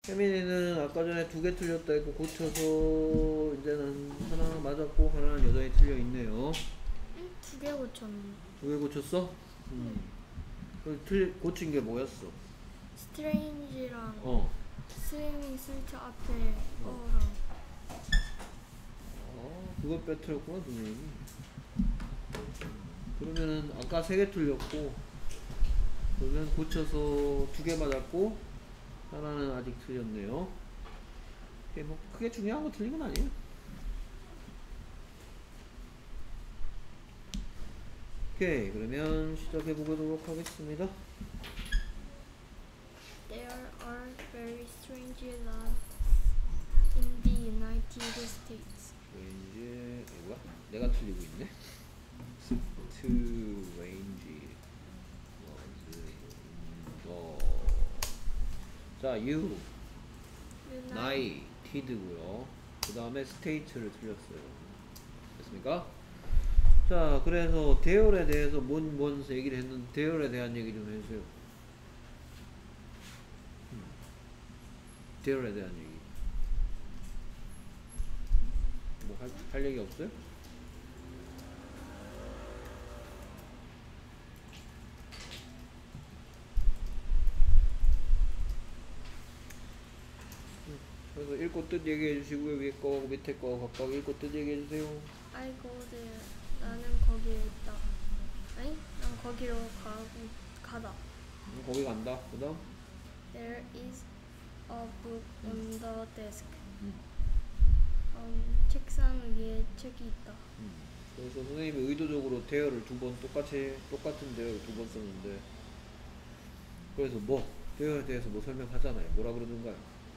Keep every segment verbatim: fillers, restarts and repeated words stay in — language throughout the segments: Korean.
혜민이는 아까 전에 두 개 틀렸다 했고 고쳐서 이제는 하나 맞았고 하나는 여전히 틀려 있네요. 응? 두 개 고쳤는데. 두 개 고쳤어? 음. 그 틀 고친 게 뭐였어? 스트레인지랑 어. 스위밍 스위트 앞에 어랑. 어, 그걸 빼뜨렸구나, 선생님이. 그러면은 아까 세 개 틀렸고 그러면 고쳐서 두 개 맞았고 하나는 아직 틀렸네요. 이게 뭐 크게 중요한 거 틀린 건 아니에요. 오케이, 그러면 시작해 보도록 하겠습니다. There are very strange laws in the United States. 왠지 이거 뭐야? 내가 틀리고 있네. strange 어. 자, you, united고요. 그 다음에 state를 틀렸어요. 됐습니까? 자, 그래서 대열에 대해서 뭔, 뭔 얘기를 했는데 대열에 대한 얘기 좀 해주세요. 음. 대열에 대한 얘기. 뭐 할, 할 얘기 없어요? 그래서 읽고 뜻 얘기해 주시고요. 위에 거하고 밑에 거 각각 읽고 뜻 얘기해 주세요. I go there. 나는 거기에 있다. 아니? 난 거기로 가고 가다. 음, 거기 간다. 그 다음 There is a book on the desk. 음. 음, 책상 위에 책이 있다. 음. 그래서 선생님이 의도적으로 대열을 두 번 똑같이 똑같은 대열을 두 번 썼는데 그래서 뭐 대열에 대해서 뭐 설명하잖아요. 뭐라 그러는가요?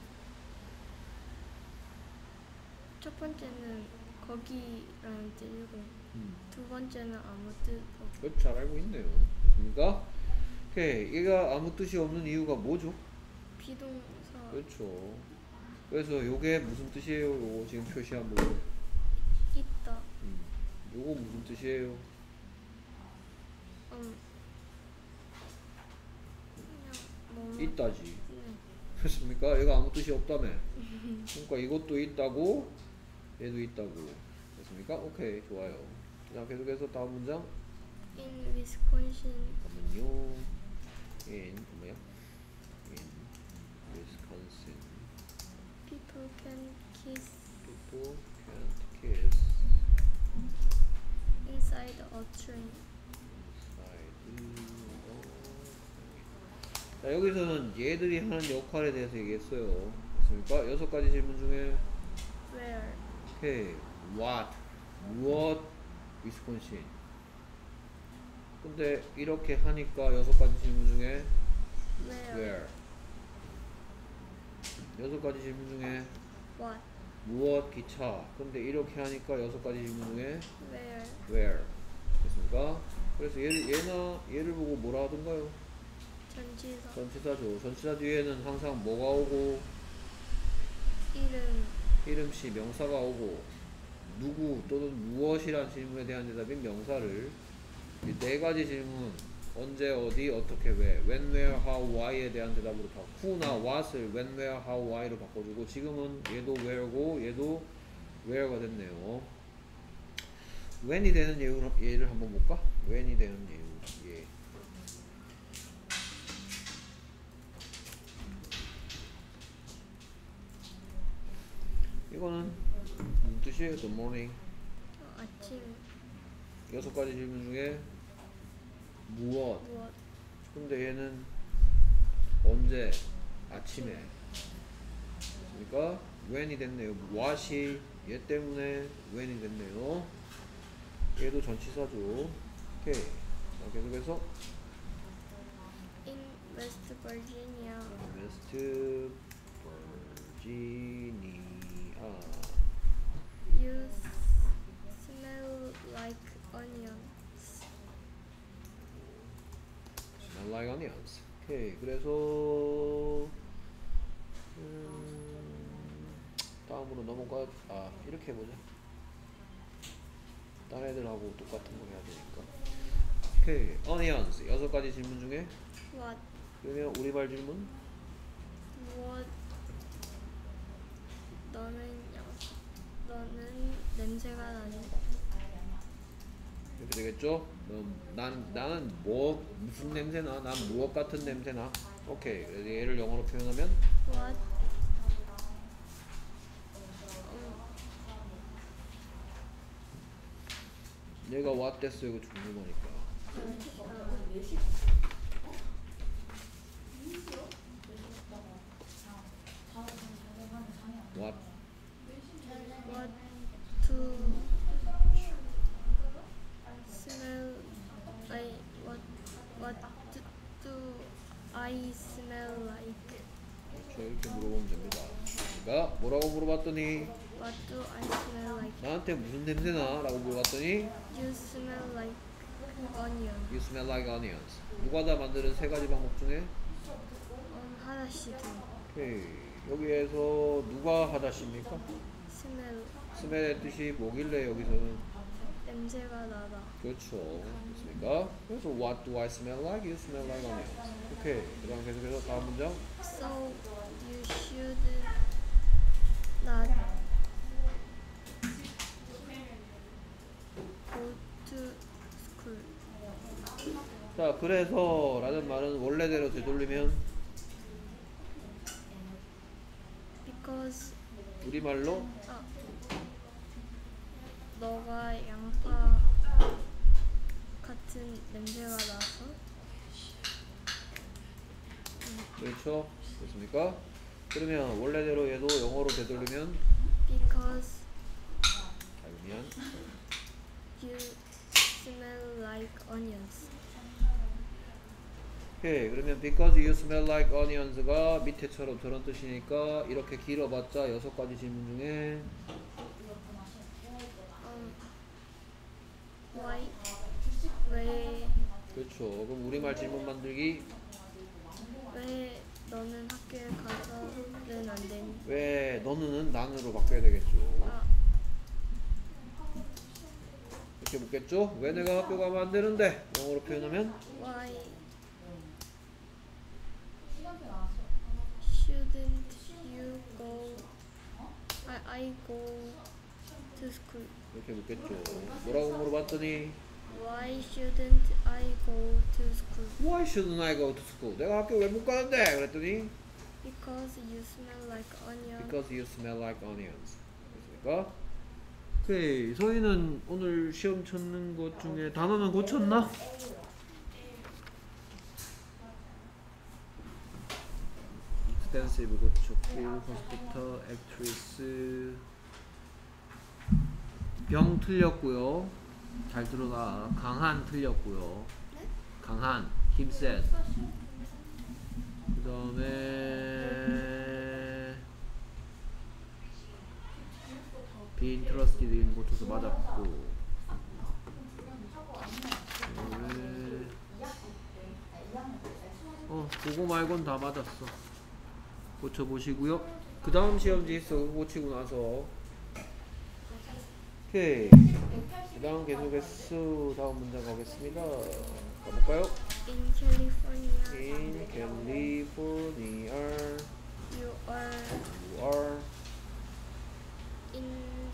첫 번째는 거기라는 뜻이고 음. 두 번째는 아무 뜻 없고. 그렇죠. 잘 알고 있네요. 됐습니까? 오케이. 얘가 아무 뜻이 없는 이유가 뭐죠? 비동사. 그렇죠. 그래서 요게 무슨 뜻이에요? 요거 지금 표시한 부분. 있다. 음. 요거 무슨 뜻이에요? 음. 그냥 뭐 있다지. 네. 됐습니까? 얘가 아무 뜻이 없다며. 그러니까 이것도 있다고 얘도 있다고. 됐습니까? 오케이, 좋아요. 자, 계속해서 다음 문장. In Wisconsin. 잠깐만요. In 뭐야? In Wisconsin, People can kiss people can't kiss inside a train. 자, 여기서는 얘들이 하는 역할에 대해서 얘기했어요. 됐습니까? 여섯 가지 질문 중에 Where? 오케이, what, 무엇, 위스콘신. 근데 이렇게 하니까 여섯 가지 질문 중에 Where? where. 여섯 가지 질문 중에 What? 무엇, 기차. 근데 이렇게 하니까 여섯 가지 질문 중에 Where? where. 됐습니까? 그래서 얘를, 얘나 얘를 보고 뭐라 하던가요? 전치사. 전치사죠. 전치사 뒤에는 항상 뭐가 오고 이름. 이름시 명사가 오고 누구 또는 무엇이란 질문에 대한 대답인 명사를 이 네 가지 질문 언제 어디 어떻게 왜 when where how why에 대한 대답으로 바꿔 who나 what을 when where how why로 바꿔주고 지금은 얘도 where고 얘도 where가 됐네요. when이 되는 예를, 예를 한번 볼까? when이 되는 예우 예. 이거는 무슨 뜻이에요? good morning. 어, 아침. 여섯 가지 질문 중에 무엇. 무엇? 근데 얘는 언제? 아침에. 그러니까 when이 됐네요. what이 얘 때문에 when이 됐네요. 얘도 전치사죠. 오케이. 자, 계속해서 In West Virginia. 웨스트 버지니아. You smell like onions. smell like onions. 오케이. 그래서 음, 다음으로 넘어가. 아, 이렇게 해보자. 딴 애들하고 똑같은 거 해야 되니까. 오케이. onions. 여섯 가지 질문 중에 What? 그러면 우리말 질문 무엇? 됐죠? 음, 난, 나는 뭐 무슨 냄새나? 난 무엇 같은 냄새나? 오케이. 그래서 얘를 영어로 표현하면 What? 얘가 what 됐어. 이거 죽는 거니까. what What to smell like? What what do, do I smell like? 그렇죠. 이렇게 물어보면 됩니다. 그러니까 뭐라고 물어봤더니 What do I smell like? 나한테 무슨 냄새나? 라고 물어봤더니 You smell like onion. You smell like onions. 누가 다 만드는 세 가지 방법 중에 음, 하나씩은 오케이. 여기에서 누가 하다십니까? smell 스멜의 뜻이 뭐길래 여기서는 냄새가 나다. 그렇죠. 됐습니까? 그래서 What do I smell like? You smell like onions. 오케이. 그 다음 계속해서 다음 문장. So you should not go to school. 자, 그래서 라는 말은 원래대로 되돌리면 Because 우리말로 아, 너가 양파 같은 냄새가 나서 그렇죠. 됐습니까? 그러면 원래대로 얘도 영어로 되돌리면 Because 아니면 you smell like onions. 오케이. 그러면 because you smell like onions가 밑에처럼 저런 뜻이니까 이렇게 길어봤자 여섯 가지 질문 중에 음, why 왜 그렇죠. 그럼 우리말 질문 만들기 왜 너는 학교에 가서는 안 되니? 왜 너는 난으로 바꿔야 되겠죠. 아, 이렇게 묻겠죠. 왜 내가 학교 가면 안 되는데 영어로 표현하면 why shouldn't you go? I I go to school. 이렇게 묻겠죠. 뭐라고 물어봤더니 Why shouldn't I go to school? Why shouldn't I go to school? 내가 학교 왜 못 가는데? 그랬더니 Because you smell like onion. Because you smell like onions. 됐습니까? 오케이. 소희는 오늘 시험 쳤는 것 중에 단어는 고쳤나? extensive 고쳤고 hospital, actress 병 틀렸고요. 잘 들어가. 강한 틀렸고요. 강한, 힘센. 그 다음에 be interested in 고쳐서 맞았고. 그다음에 어 그거 말곤 다 맞았어. 고쳐보시고요. 그 다음 시험지 있어. 그거 고치고 나서 오케이. 그 다음 계속해서 다음 문장 가겠습니다. 가볼까요? In California, In California you are you are in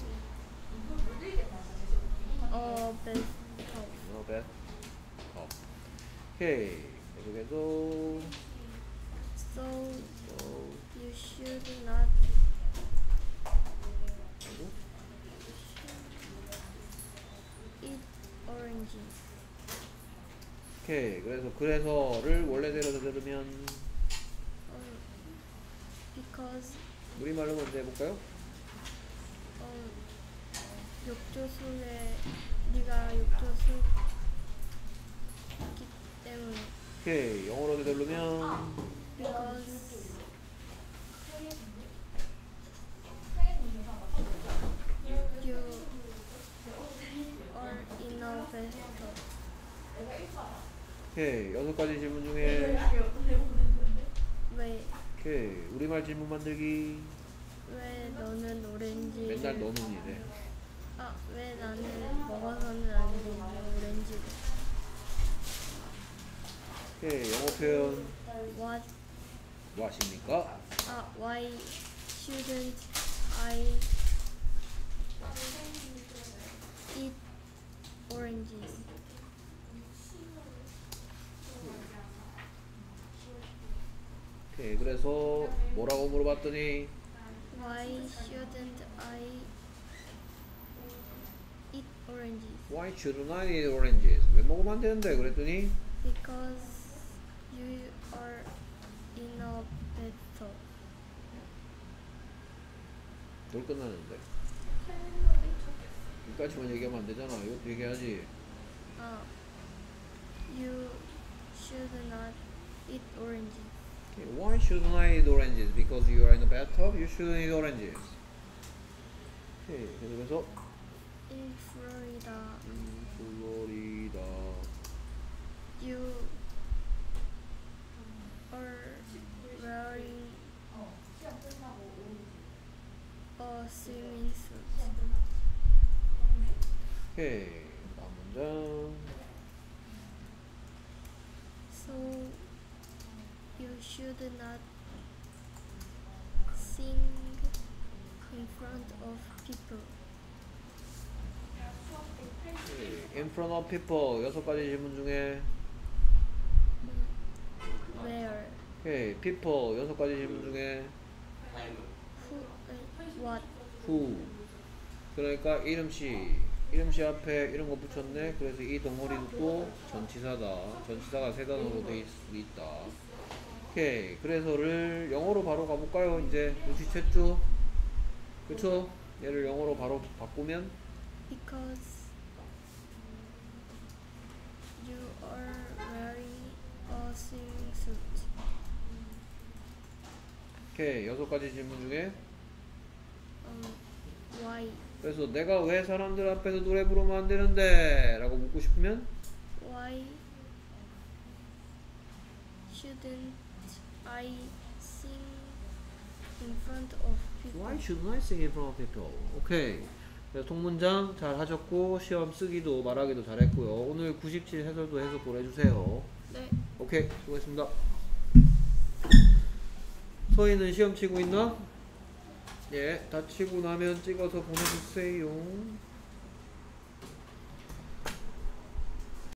a bathtub. no bad. 어. 오케이. 계속해서 So 어, you should not eat oranges. 오케이. 그래서 그래서를 원래대로 되들으면 Um, because 우리말로 먼저 해볼까요? um, 욕조술에 네가 욕조술기 때문에. 오케이. 영어로 되돌리면 Because you are in a bathtub. 오케이. 여섯 가지 질문 중에 왜, 오케이. 우리말 질문 만들기 왜 너는 오렌지를 맨날 너는 이래. 아, 왜 나는 먹어서는 안 되는 오렌지를. 오케이. 영어 표현 What, 뭐하십니까? 아, why shouldn't I eat oranges? 오케이, 그래서 뭐라고 물어봤더니 Why shouldn't I eat oranges? Why shouldn't I eat oranges? 왜 먹으면 안 되는데? 그랬더니 Because you are in a bathtub. 돌 끝나는데 여기까지만 얘기하면 안 되잖아. 이것도 얘기해야지. 아, you should not eat oranges. Okay, why shouldn't I eat oranges? Because you are in a bathtub, you shouldn't eat oranges. 오케이, 그래서 In Florida, 음, 플로리다 you are wearing a swimming suit. 오케이, 다음 문장. So you should not sing in front of people. 오케이, in front of people 여섯 가지 질문 중에 Where? 오케이, people 여섯 가지 질문 중에 Who? uh, What? who 그러니까 이름씨 이름씨 앞에 이런 거 붙였네. 그래서 이 덩어리도 또 전치사다. 전치사가 세 단어로 돼 있, 있다. 오케이, 그래서를 영어로 바로 가볼까요? 이제 눈치챘죠? 그쵸? 얘를 영어로 바로 바꾸면 Because you are wearing a swimming suit. 오케이, 여섯 가지 질문 중에 Um, why? 그래서 내가 왜 사람들 앞에서 노래 부르면 안 되는데? 라고 묻고 싶으면 Why shouldn't I sing in front of people? Why shouldn't I sing in front of people? 오케이, 그래서 통문장 잘 하셨고 시험 쓰기도 말하기도 잘했고요. 오늘 구십칠 해설도 해서 보내주세요. 네. 오케이, 수고했습니다. 서희는 시험 치고 있나? 예, 다 치고 나면 찍어서 보내주세요.